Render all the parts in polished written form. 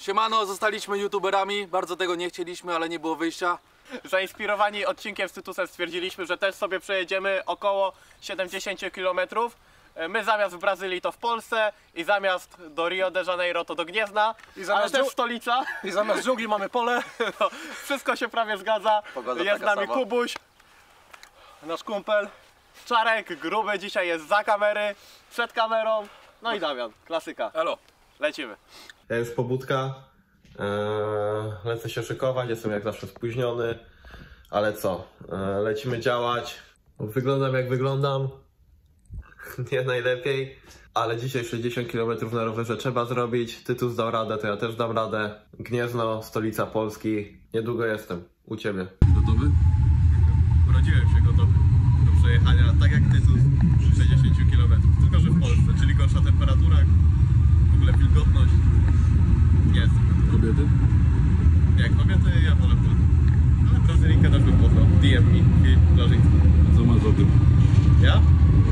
Siemano, zostaliśmy youtuberami, bardzo tego nie chcieliśmy, ale nie było wyjścia. Zainspirowani odcinkiem z Tytusem stwierdziliśmy, że też sobie przejedziemy około 70 km. My zamiast w Brazylii to w Polsce i zamiast do Rio de Janeiro to do Gniezna, ale też stolica. I zamiast dżungli mamy pole. No, wszystko się prawie zgadza. Pogoda jest z taka nami sama. Kubuś, nasz kumpel, Czarek, Gruby dzisiaj jest za kamery, przed kamerą, no i Damian, klasyka. Elo. Lecimy. Ja już pobudka, lecę się szykować, jestem jak zawsze spóźniony, ale co, lecimy działać. Wyglądam jak wyglądam, nie najlepiej, ale dzisiaj 60 km na rowerze trzeba zrobić. Tytus dał radę, to ja też dam radę. Gniezno, stolica Polski, niedługo jestem, u Ciebie. Gotowy? Urodziłem się gotowy do przejechania, tak jak Tytus, przy 60 km, tylko że w Polsce, czyli gorsza temperatura, w ogóle wilgotność. Jest. Kobiety? Jak kobiety, ja wolę brud. Ale Brazylijkę też bym poznał. DM mi, Blarzyński. Co masz o tym? Ja?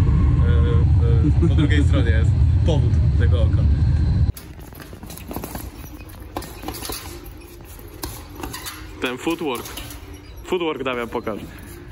Po drugiej stronie jest powód tego oka. Ten footwork. Footwork Damian pokaż.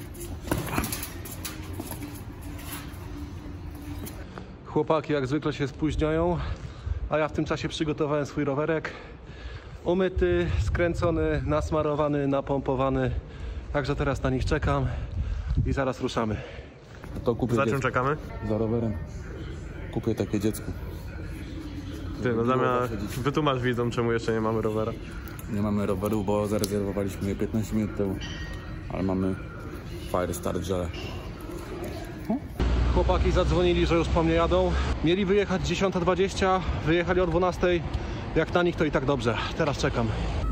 Chłopaki jak zwykle się spóźniają, a ja w tym czasie przygotowałem swój rowerek. Umyty, skręcony, nasmarowany, napompowany. Także teraz na nich czekam i zaraz ruszamy. To kupię Za czym dziecko. czekamy? Za rowerem. Kupię takie dziecko. Ty, no Damian, wytłumacz widzom, czemu jeszcze nie mamy rowera. Nie mamy roweru, bo zarezerwowaliśmy je 15 minut temu. Ale mamy Fire Start Gel. Chłopaki zadzwonili, że już po mnie jadą. Mieli wyjechać 10:20, wyjechali o 12:00. Jak na nich to i tak dobrze. Teraz czekam.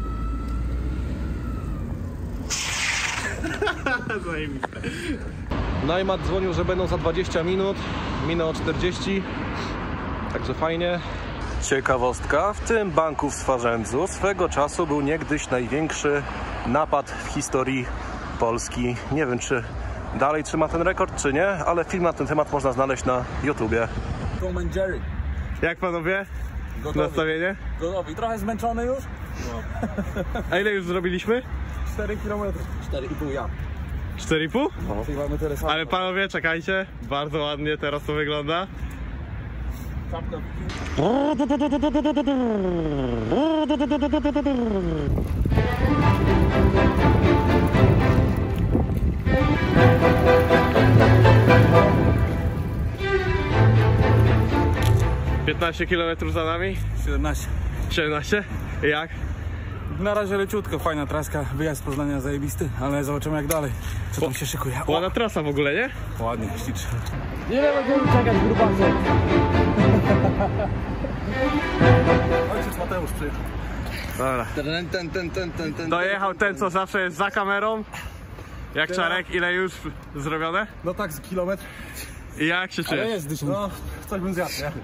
Najmat dzwonił, że będą za 20 minut. Minęło 40. Także fajnie. Ciekawostka, w tym banku w Swarzędzu swego czasu był niegdyś największy napad w historii Polski. Nie wiem, czy dalej trzyma ten rekord, czy nie, ale film na ten temat można znaleźć na YouTubie. Tom and Jerry. Jak panowie? Nastawienie? Gotowi. Trochę zmęczony już? A ile już zrobiliśmy? 4 km. 4,5 ja. 4,5? Czyli mamy tyle samo. Ale panowie, czekajcie, bardzo ładnie teraz to wygląda. Czapka. 15 km za nami. 17. 17? Jak? Na razie leciutko, fajna traska. Wyjazd z Poznania zajebisty, ale zobaczymy jak dalej. Co tam się szykuje. Ładna trasa w ogóle, nie? Ładnie, ślicznie. Nie będziemy czekać, grubasek. Ojciec Mateusz przyjechał. Dobra. Dojechał ten, co zawsze jest za kamerą. Jak Czarek, ile już zrobione? No tak, z kilometr. I jak się czujesz? Jest dyszą. No, coś bym zjadł, nie?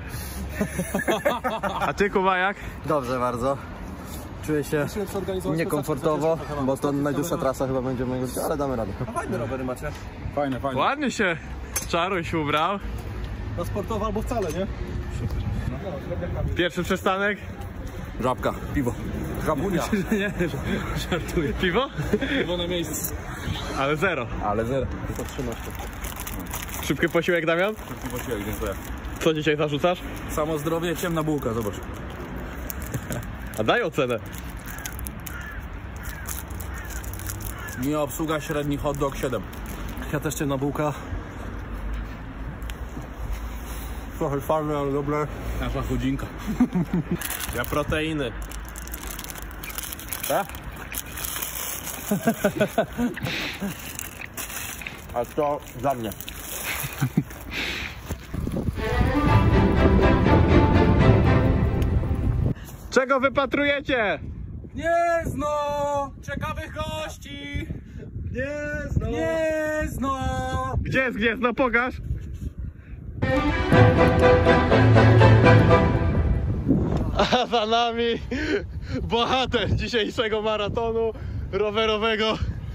A ty, Kuba, jak? Dobrze bardzo. Czuję się niekomfortowo, bo to najdłuższa trasa chyba będzie mojego życia, ale damy radę. A fajne rowery macie. Fajne, fajne. Ładnie się Czaruś ubrał. Na sportowo albo wcale, nie? Pierwszy przystanek. Żabka, piwo. Żabunia. Nie, żartuję. Piwo? Piwo na miejscu. Ale zero. Ale zero. To 13. Szybki posiłek, Damian? Piwo siłek, dziękuję. Co dzisiaj zarzucasz? Samo zdrowie, ciemna bułka, zobacz. A daj ocenę. Mi obsługa średni hot dog 7. Ja też ciemna bułka. Trochę farmy, ale dobre. Nasza chudzinka. Ja proteiny. Tak? A to dla mnie. Czego wypatrujecie? Gniezno! Ciekawych gości! Gniezno! Gniezno! Gdzie jest Gniezno? Pokaż. A za nami bohater dzisiejszego maratonu rowerowego.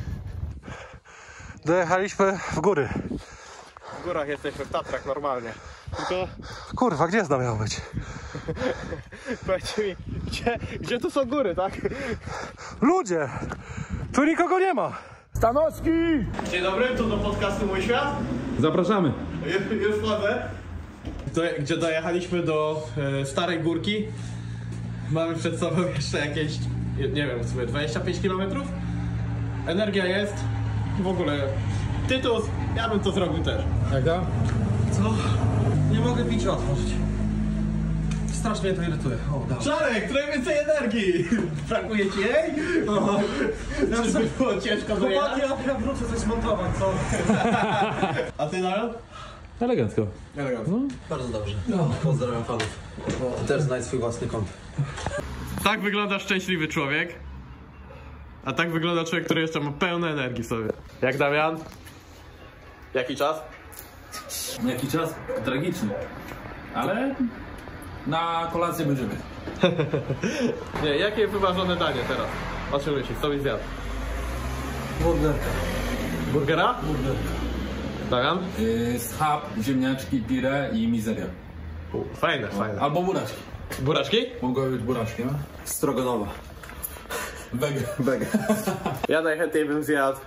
Dojechaliśmy w góry. W górach jesteśmy, w Tatrach normalnie. Tylko Kurwa, gdzie zna miał być? powiedzcie mi, Gdzie tu są góry, tak? Ludzie! Tu nikogo nie ma! Stanowski! Dzień dobry, tu do podcastu Mój Świat. Zapraszamy. Już wchodzę. Gdzie dojechaliśmy do Starej Górki. Mamy przed sobą jeszcze jakieś, nie wiem, w sumie 25 km. Energia jest. W ogóle Tytus, ja bym to zrobił też. Jaka? Co? Nie mogę pić otworzyć. Strasznie mnie to irytuje. O, dawaj. Czarek, trochę więcej energii! Brakuje ci jej? Żeby było ciężko dojechać? Ja wrócę coś zmontować, co? A ty, Darian? Elegancko. Bardzo dobrze. Pozdrawiam fanów. Też znajdź swój własny kąt. Tak wygląda szczęśliwy człowiek. A tak wygląda człowiek, który jeszcze ma pełno energii w sobie. Jak Damian? Jaki czas? Jaki czas? Tragiczny. Ale na kolację będziemy. Nie, jakie wyważone danie teraz? O czym myślisz? Co byś zjadł? Burgerka. Burgera? Damian? Schab, ziemniaczki, pire i mizeria. Fajne, fajne. Albo buraczki. Buraczki? Mogą być buraczki, no? Stroganowa. Wege. Ja najchętniej bym zjadł.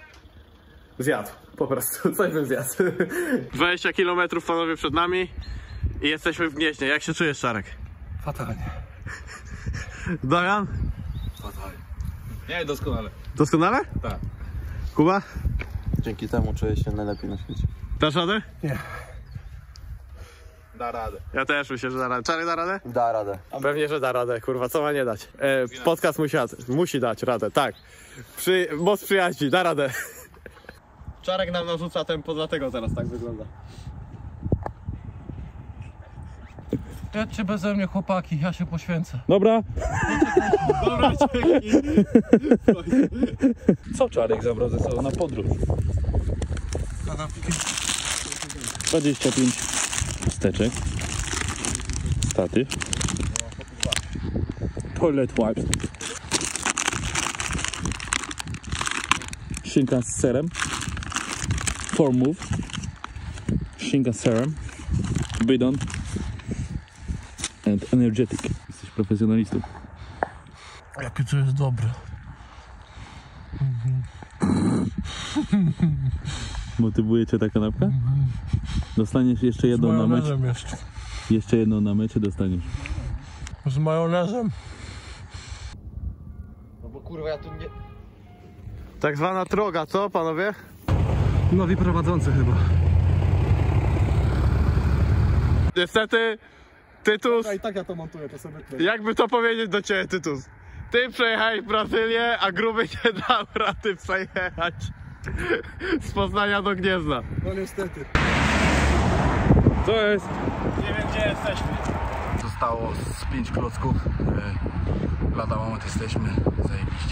Po prostu, coś bym zjadł. 20 km panowie przed nami i jesteśmy w Gnieźnie. Jak się czujesz, Czarek? Fatalnie. Damian? Nie, doskonale. Doskonale? Tak. Kuba? Dzięki temu czuję się najlepiej na świecie. Dasz radę? Nie. Da radę. Ja też myślę, że da radę. Czarek da radę? Da radę. Pewnie, że da radę, kurwa, co ma nie dać? Podcast musi dać radę, tak. Moc przyjaźni, da radę. Czarek nam narzuca tempo, dlatego teraz tak wygląda. Jedźcie beze mnie, chłopaki, ja się poświęcę. Dobra. Dobra, dzięki. Co Czarek zabrał ze sobą na podróż? 25 steczek. Statyw. Toilet wipes. Szynka z serem. Formove. Szynka z serem. Bidon. And energetic. Jesteś profesjonalistą. Jaki to jest dobry. Motywuje cię ta kanapka? Dostaniesz jeszcze jedną na mecz. jeszcze. Jeszcze jedną na mecie dostaniesz. Z majonezem. No bo kurwa ja tu nie... Tak zwana droga, co panowie? Nowi prowadzący chyba. Niestety, Tytus, I tak ja to montuję, to sobie jakby to powiedzieć do ciebie, Tytus? Ty przejechałeś Brazylię, a gruby nie dał rady przejechać z Poznania do Gniezna. No niestety. Co jest? Nie wiem, gdzie jesteśmy. Zostało z 5 klocków. Lada moment jesteśmy. Zajebiście.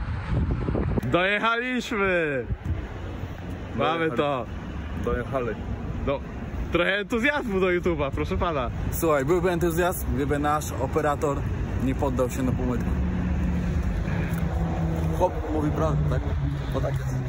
Dojechaliśmy! Mamy to. Dojechali. No, trochę entuzjazmu do YouTube'a, proszę pana. Słuchaj, byłby entuzjazm, gdyby nasz operator nie poddał się na półmetku. Chłop mówi prawdę, tak? Bo tak jest.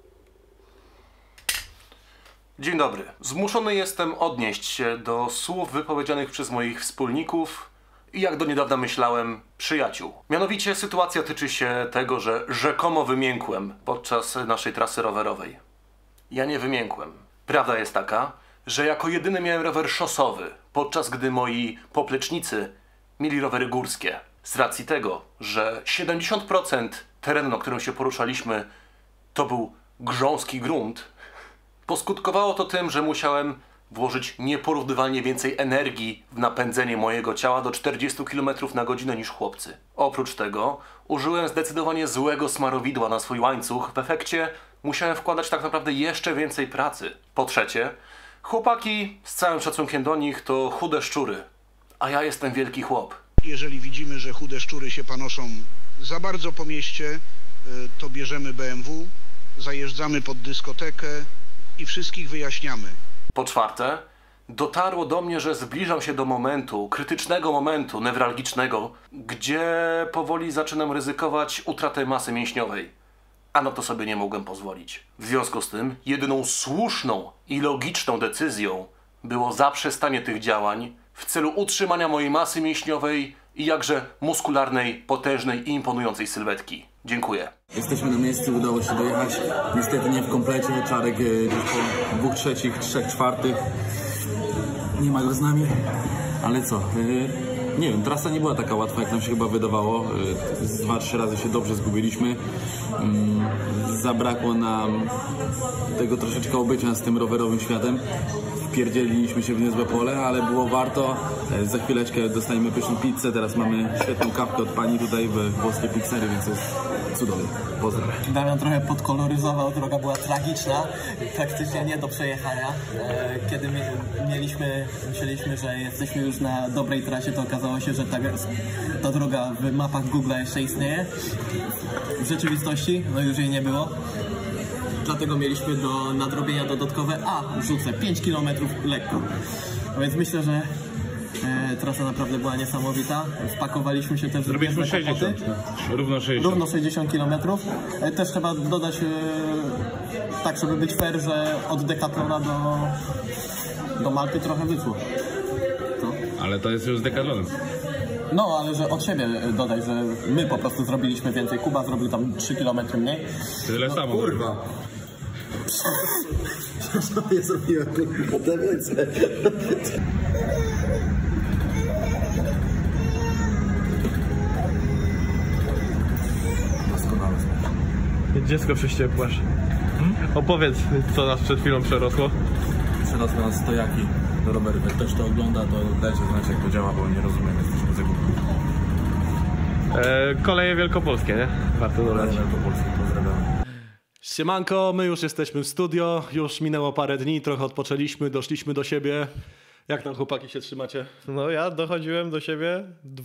Dzień dobry. Zmuszony jestem odnieść się do słów wypowiedzianych przez moich wspólników i jak do niedawna myślałem, przyjaciół. Mianowicie sytuacja tyczy się tego, że rzekomo wymiękłem podczas naszej trasy rowerowej. Ja nie wymiękłem. Prawda jest taka, że jako jedyny miałem rower szosowy, podczas gdy moi poplecznicy mieli rowery górskie. Z racji tego, że 70% terenu, na którym się poruszaliśmy, to był grząski grunt, poskutkowało to tym, że musiałem włożyć nieporównywalnie więcej energii w napędzenie mojego ciała do 40 km na godzinę niż chłopcy. Oprócz tego użyłem zdecydowanie złego smarowidła na swój łańcuch. W efekcie musiałem wkładać tak naprawdę jeszcze więcej pracy. Po trzecie, chłopaki, z całym szacunkiem do nich, to chude szczury, a ja jestem wielki chłop. Jeżeli widzimy, że chude szczury się panoszą za bardzo po mieście, to bierzemy BMW, zajeżdżamy pod dyskotekę i wszystkich wyjaśniamy. Po czwarte, dotarło do mnie, że zbliżam się do momentu, krytycznego momentu, newralgicznego, gdzie powoli zaczynam ryzykować utratę masy mięśniowej. A na to sobie nie mogłem pozwolić. W związku z tym, jedyną słuszną i logiczną decyzją było zaprzestanie tych działań w celu utrzymania mojej masy mięśniowej i jakże muskularnej, potężnej i imponującej sylwetki. Dziękuję. Jesteśmy na miejscu, udało się dojechać. Niestety nie w komplecie, Czarek gdzieś po 2/3, 3/4. Nie ma go z nami, ale co? Nie wiem, trasa nie była taka łatwa, jak nam się chyba wydawało. 2-3 razy się dobrze zgubiliśmy. Zabrakło nam tego troszeczkę obycia z tym rowerowym światem. Wpierdzieliliśmy się w niezłe pole, ale było warto. Za chwileczkę dostaniemy pyszną pizzę. Teraz mamy świetną kawkę od pani tutaj w włoskiej pizzerii, więc jest cudownie. Pozdrawiam. Damian trochę podkoloryzował, droga była tragiczna, praktycznie nie do przejechania. Kiedy myśleliśmy, że jesteśmy już na dobrej trasie, to okazało się, że ta droga w mapach Google jeszcze istnieje. W rzeczywistości no już jej nie było. Dlatego mieliśmy do nadrobienia dodatkowe, rzucę 5 km lekko. Więc myślę, że trasa naprawdę była niesamowita. Wpakowaliśmy się też w Zrobiliśmy różne 60, równo 60 km. Też trzeba dodać, tak żeby być fair, że od Decathlona do Malty trochę wyszło. Ale to jest już z Decathlonem. No, ale że od siebie dodać, że my po prostu zrobiliśmy więcej. Kuba zrobił tam 3 km mniej. Tyle samo. Kurwa. Ja zrobiłem te więcej. Doskonale. Dziecko prześciepłaś. Opowiedz, co nas przed chwilą przerosło. Przerosły nas stojaki do roweru. Jak ktoś to ogląda, to dajcie znać, jak to działa, bo nie rozumiem, jesteśmy zagubieni. Koleje wielkopolskie, nie? Warto dodać. Wielkopolskie, pozdrawiam. Siemanko, my już jesteśmy w studio, już minęło parę dni, trochę odpoczęliśmy, doszliśmy do siebie. Jak tam chłopaki się trzymacie? No ja dochodziłem do siebie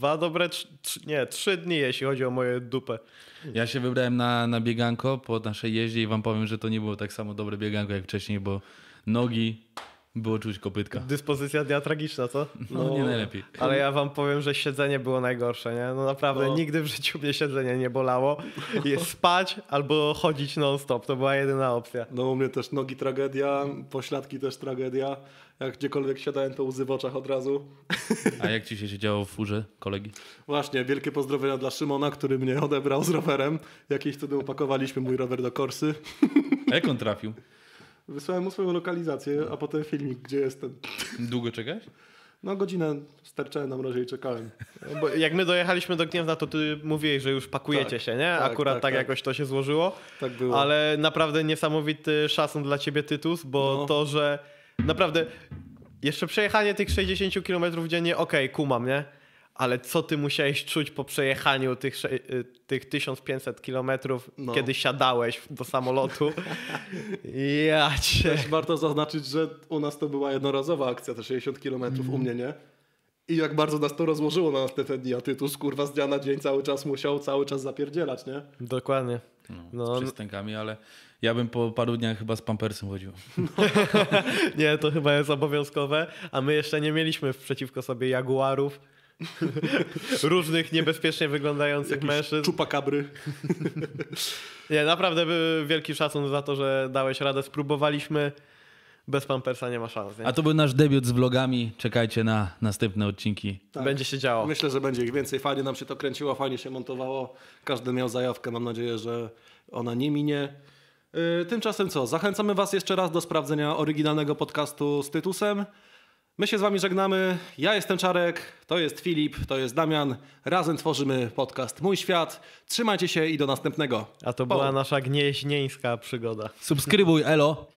3 dni, jeśli chodzi o moje dupę. Ja się wybrałem na bieganko po naszej jeździe i wam powiem, że to nie było tak samo dobre bieganko jak wcześniej, bo nogi było czuć kopytka. Dyspozycja dnia tragiczna, co? No nie najlepiej. Ale ja wam powiem, że siedzenie było najgorsze, nie? No naprawdę, nigdy w życiu mnie siedzenie nie bolało. Jest spać albo chodzić non-stop, to była jedyna opcja. No u mnie też nogi tragedia, pośladki też tragedia. Jak gdziekolwiek siadałem, to łzy w oczach od razu. A jak ci się siedziało w furze, kolegi? Właśnie, wielkie pozdrowienia dla Szymona, który mnie odebrał z rowerem. Jakieś cudem upakowaliśmy mój rower do Korsy. A jak on trafił? Wysłałem mu swoją lokalizację, a potem filmik, gdzie jestem. Długo czekałeś? No godzinę sterczałem na mrozie i czekałem. Bo jak my dojechaliśmy do Gniezna, to ty mówiłeś, że już pakujecie Tak, się, nie? tak, Akurat tak, tak tak. jakoś to się złożyło. Tak było. Ale naprawdę niesamowity szacun dla ciebie, Tytus, bo to, że naprawdę jeszcze przejechanie tych 60 km dziennie, okej, kumam, nie? Ale co ty musiałeś czuć po przejechaniu tych 1500 km, kiedy siadałeś do samolotu? Ja cię... Też warto zaznaczyć, że u nas to była jednorazowa akcja, te 60 km u mnie, nie? I jak bardzo nas to rozłożyło na następne dni, a Tytus, kurwa, z dnia na dzień cały czas musiał zapierdzielać, nie? Dokładnie. Z przystankami, ale ja bym po paru dniach chyba z pampersem chodził. Nie, to chyba jest obowiązkowe, a my jeszcze nie mieliśmy przeciwko sobie jaguarów, różnych niebezpiecznie wyglądających mężczyzn. Czupakabry. Nie, naprawdę wielki szacun za to, że dałeś radę. Spróbowaliśmy. Bez pampersa nie ma szans. Nie? A to był nasz debiut z vlogami. Czekajcie na następne odcinki. Tak. Będzie się działo. Myślę, że będzie ich więcej. Fajnie nam się to kręciło, fajnie się montowało. Każdy miał zajawkę. Mam nadzieję, że ona nie minie. Tymczasem co? Zachęcamy was jeszcze raz do sprawdzenia oryginalnego podcastu z Tytusem. My się z wami żegnamy. Ja jestem Czarek, to jest Filip, to jest Damian. Razem tworzymy podcast Mój Świat. Trzymajcie się i do następnego. A to była nasza gnieźnieńska przygoda. Subskrybuj, elo!